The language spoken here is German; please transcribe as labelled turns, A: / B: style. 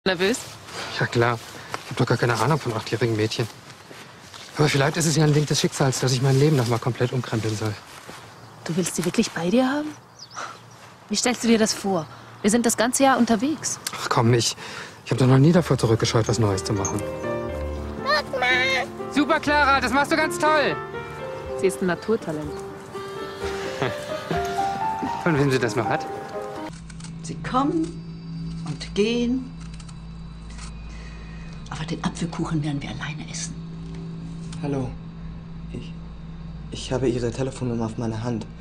A: Nervös?
B: Ja klar. Ich habe doch gar keine Ahnung von 8-jährigen Mädchen. Aber vielleicht ist es ja ein Wink des Schicksals, dass ich mein Leben noch mal komplett umkrempeln soll.
A: Du willst sie wirklich bei dir haben? Wie stellst du dir das vor? Wir sind das ganze Jahr unterwegs.
B: Ach komm, ich habe doch noch nie davor zurückgescheut, was Neues zu machen.
C: Guck mal!
B: Super, Clara, das machst du ganz toll.
A: Sie ist ein Naturtalent.
B: Von wem sie das noch hat?
D: Sie kommen und gehen. Aber den Apfelkuchen werden wir alleine essen.
E: Hallo. Ich habe Ihre Telefonnummer auf meiner Hand.